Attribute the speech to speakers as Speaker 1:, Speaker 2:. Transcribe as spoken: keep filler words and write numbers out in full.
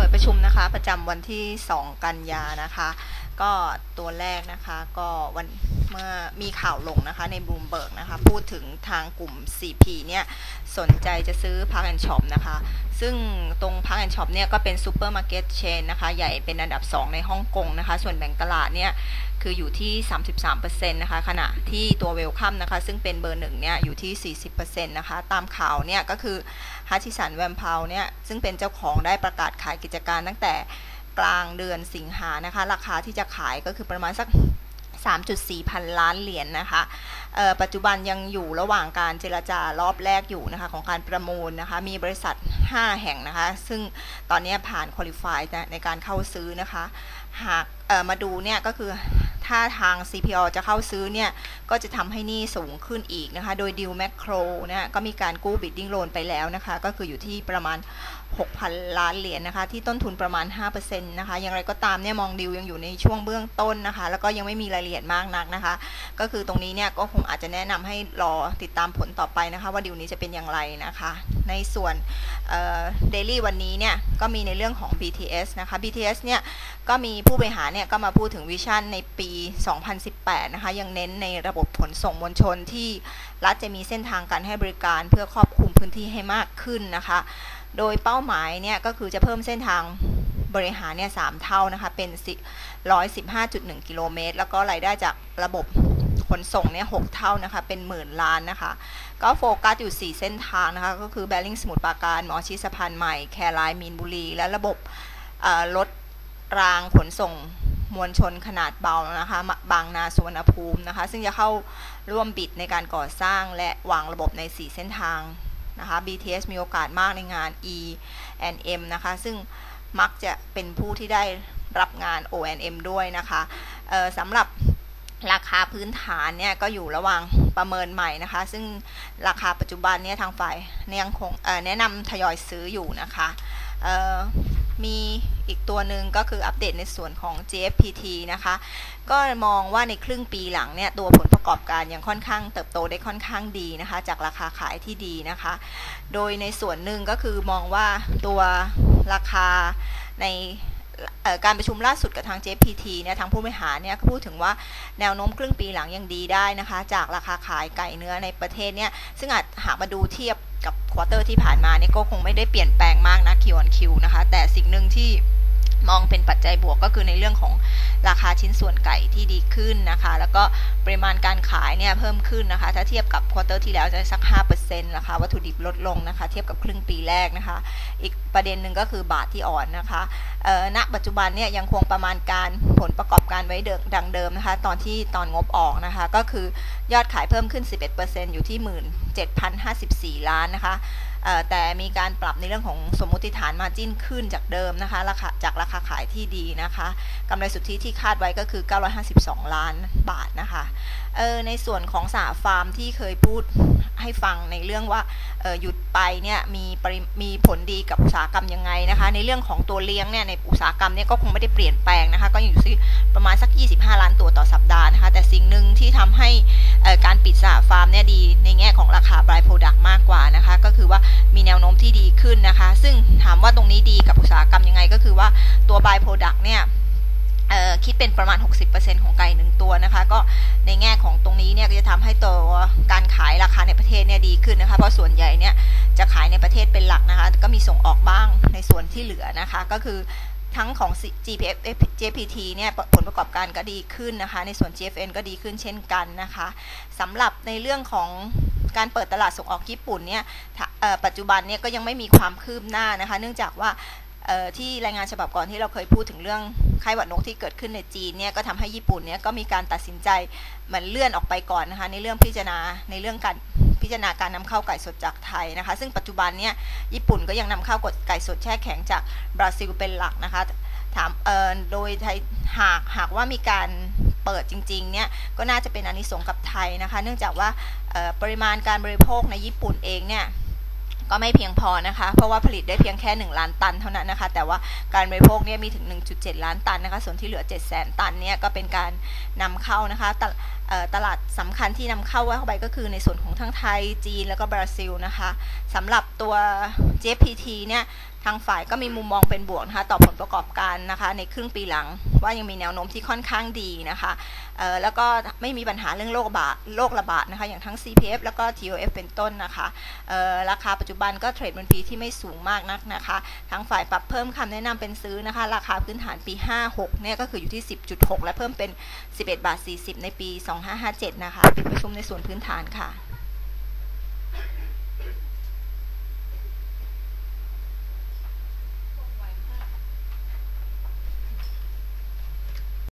Speaker 1: วยประชุมนะคะประจำวันที่สองกันยานะคะก็ตัวแรกนะคะก็วันเมื่อมีข่าวลงนะคะในบลูมเบิร์กนะคะพูดถึงทางกลุ่ม ซี พี เนี่ยสนใจจะซื้อ Park and Shop นะคะซึ่งตรง Park and Shop เนี่ยก็เป็นซูเปอร์มาร์เก็ตเชนนะคะใหญ่เป็นอันดับสองในฮ่องกงนะคะส่วนแบ่งตลาดเนี่ยคืออยู่ที่ สามสิบสามเปอร์เซ็นต์ นะคะขณะที่ตัวเวลคัมนะคะซึ่งเป็นเบอร์หนึ่งเนี่ยอยู่ที่ สี่สิบเปอร์เซ็นต์ นะคะตามข่าวเนี่ยก็คือฮัตชิสันแวมพาวเนี่ยซึ่งเป็นเจ้าของได้ประกาศขายกิจการตั้งแต่กลางเดือนสิงหานะคะราคาที่จะขายก็คือประมาณสัก สามจุดสี่ พันล้านเหรียญ น, นะคะปัจจุบันยังอยู่ระหว่างการเจรจารอบแรกอยู่นะคะของการประมูลนะคะมีบริษัทห้าแห่งนะคะซึ่งตอนนี้ผ่านคุริฟายในการเข้าซื้อนะคะหากมาดูเนี่ยก็คือถ้าทาง ซี พี โอ จะเข้าซื้อเนี่ยก็จะทำให้หนี้สูงขึ้นอีกนะคะโดยดิวแมคโครเนี่ยก็มีการกู้บิดดิ้งโลนไปแล้วนะคะก็คืออยู่ที่ประมาณ หกพัน ล้านเหรียญ น, นะคะที่ต้นทุนประมาณ ห้าเปอร์เซ็นต์ นะคะอย่างไรก็ตามเนี่ยมองดิวยังอยู่ในช่วงเบื้องต้นนะคะแล้วก็ยังไม่มีรายละเอียดมากนักนะคะก็คือตรงนี้เนี่ยก็คงอาจจะแนะนำให้รอติดตามผลต่อไปนะคะว่าดิวนี้จะเป็นอย่างไรนะคะในส่วนเดลี่วันนี้เนี่ยก็มีในเรื่องของ บี ที เอส นะคะ บี ที เอส เนี่ยก็มีผู้บริหารเนี่ยก็มาพูดถึงวิชั่นในปีสองพันสิบแปดนะคะยังเน้นในระบบขนส่งมวลชนที่รัฐจะมีเส้นทางการให้บริการเพื่อครอบคลุมพื้นที่ให้มากขึ้นนะคะโดยเป้าหมายเนี่ยก็คือจะเพิ่มเส้นทางบริหารเนี่ยสามเท่านะคะเป็น หนึ่งร้อยสิบห้าจุดหนึ่ง กิโลเมตรแล้วก็รายได้จากระบบขนส่งเนี่ยหกเท่านะคะเป็นหมื่นล้านนะคะก็โฟกัสอยู่สี่เส้นทางนะคะก็คือแบริ่งสมุทรปราการหมอชิดสะพานใหม่แคไลน์มีนบุรีและระบบรถรางขนส่งมวลชนขนาดเบานะคะบางนาสุวรรณภูมินะคะซึ่งจะเข้าร่วมบิดในการก่อสร้างและวางระบบในสี่เส้นทางนะคะ บี ที เอส มีโอกาสมากในงาน อี แอนด์ เอ็ม นะคะซึ่งมักจะเป็นผู้ที่ได้รับงาน โอ แอนด์ เอ็ม ด้วยนะคะสำหรับราคาพื้นฐานเนี่ยก็อยู่ระหว่างประเมินใหม่นะคะซึ่งราคาปัจจุบันเนี่ยทางฝ่ายยังคงแนะนำทยอยซื้ออยู่นะคะมีอีกตัวหนึ่งก็คืออัปเดตในส่วนของ จี เอฟ พี ที นะคะก็มองว่าในครึ่งปีหลังเนี่ยตัวผลประกอบการยังค่อนข้างเติบโตได้ค่อนข้างดีนะคะจากราคาขายที่ดีนะคะโดยในส่วนหนึ่งก็คือมองว่าตัวราคาในการประชุมล่าสุดกับทาง จี เอฟ พี ที เนี่ยทางผู้บริหารเนี่ยก็พูดถึงว่าแนวโน้มครึ่งปีหลังยังดีได้นะคะจากราคาขายไก่เนื้อในประเทศเนี่ยซึ่งอาจหากมาดูเทียบกับควอเตอร์ที่ผ่านมาเนี่ยก็คงไม่ได้เปลี่ยนแปลงมากนะ Q on Q นะคะแต่สิ่งหนึ่งที่มองเป็นปัจจัยบวกก็คือในเรื่องของราคาชิ้นส่วนไก่ที่ดีขึ้นนะคะแล้วก็ปริมาณการขายเนี่ยเพิ่มขึ้นนะคะถ้าเทียบกับควอเตอร์ที่แล้วจะสัก ห้าเปอร์เซ็นต์ ราคาวัตถุดิบลดลงนะคะเทียบกับครึ่งปีแรกนะคะอีกประเด็นหนึ่งก็คือบาทที่อ่อนนะคะณปัจจุบันเนี่ยยังคงประมาณการผลประกอบการไว้ดังเดิมนะคะตอนที่ตอนงบออกนะคะก็คือยอดขายเพิ่มขึ้น สิบเอ็ดเปอร์เซ็นต์ อยู่ที่ หนึ่งหมื่นเจ็ดพันห้าสิบสี่ ล้านนะคะแต่มีการปรับในเรื่องของสมมุติฐานมาจิ้นขึ้นจากเดิมนะคะราคาจากราคาขายที่ดีนะคะกำไรสุทธิที่คาดไว้ก็คือเก้าร้อยห้าสิบสองล้านบาทนะคะเออในส่วนของสหฟาร์มที่เคยพูดให้ฟังในเรื่องว่าเออหยุดไปเนี่ยมีมีผลดีกับอุตสาหกรรมยังไงนะคะในเรื่องของตัวเลี้ยงเนี่ยในอุตสาหกรรมเนี่ยก็คงไม่ได้เปลี่ยนแปลงนะคะก็อยู่ที่ประมาณสักยี่สิบห้าล้านตัวต่อสัปดาห์นะคะแต่สิ่งหนึ่งที่ทำให้การปิดสหฟาร์มเนี่ยดีในแง่ของราคา by product มากกว่านะคะก็คือว่ามีแนวโน้มที่ดีขึ้นนะคะซึ่งถามว่าตรงนี้ดีกับอุตสาหกรรมยังไงก็คือว่าตัว by product เนี่ยคิดเป็นประมาณ หกสิบเปอร์เซ็นต์ ของไก่หนึ่งตัวนะคะก็ในแง่ของตรงนี้เนี่ยก็จะทำให้ตัวการขายราคาในประเทศเนี่ยดีขึ้นนะคะเพราะส่วนใหญ่เนี่ยจะขายในประเทศเป็นหลักนะคะก็มีส่งออกบ้างในส่วนที่เหลือนะคะก็คือทั้งของ จี พี เอฟ จี พี ที เนี่ยผลประกอบการก็ดีขึ้นนะคะในส่วน จี เอฟ เอ็น ก็ดีขึ้นเช่นกันนะคะสำหรับในเรื่องของการเปิดตลาดส่งออกญี่ปุ่นเนี่ยปัจจุบันเนี่ยก็ยังไม่มีความคืบหน้านะคะเนื่องจากว่าที่รายงานฉบับก่อนที่เราเคยพูดถึงเรื่องไข้หวัดนกที่เกิดขึ้นในจีนเนี่ยก็ทำให้ญี่ปุ่นเนี่ยก็มีการตัดสินใจเหมือนเลื่อนออกไปก่อนนะคะในเรื่องพิจารณาในเรื่องการพิจารณาการนำเข้าไก่สดจากไทยนะคะซึ่งปัจจุบันเนี่ยญี่ปุ่นก็ยังนำเข้าไก่สดแช่แข็งจากบราซิลเป็นหลักนะคะถามโดยไทยหากหากว่ามีการเปิดจริงๆเนี่ยก็น่าจะเป็นอานิสงส์กับไทยนะคะเนื่องจากว่าปริมาณการบริโภคในญี่ปุ่นเองเนี่ยก็ไม่เพียงพอนะคะเพราะว่าผลิตได้เพียงแค่หนึ่งล้านตันเท่านั้นนะคะแต่ว่าการบริโภคเนี่ยมีถึง หนึ่งจุดเจ็ด ล้านตันนะคะส่วนที่เหลือ เจ็ดแสน ตันเนี่ยก็เป็นการนำเข้านะคะตลาดสำคัญที่นำเข้าเข้าไปก็คือในส่วนของทั้งไทยจีนแล้วก็บราซิลนะคะสำหรับตัว เจ เอฟ พี ที เนี่ยทางฝ่ายก็มีมุมมองเป็นบวกนะคะต่อผลประกอบการนะคะในครึ่งปีหลังว่ายังมีแนวโน้มที่ค่อนข้างดีนะคะแล้วก็ไม่มีปัญหาเรื่องโรคระบาดโรคระบาดนะคะอย่างทั้ง ซี พี เอฟ แล้วก็ ที โอ เอฟ เป็นต้นนะคะราคาปัจจุบันก็เทรดบน พี ที่ไม่สูงมากนักนะคะทางฝ่ายปรับเพิ่มคำแนะนำเป็นซื้อนะคะราคาพื้นฐานปีห้าหกเนี่ยก็คืออยู่ที่ สิบจุดหก และเพิ่มเป็น สิบเอ็ดบาทสี่สิบ ในปีสองพันห้าร้อยห้าสิบเจ็ดนะคะปิดประชุมในส่วนพื้นฐานค่ะ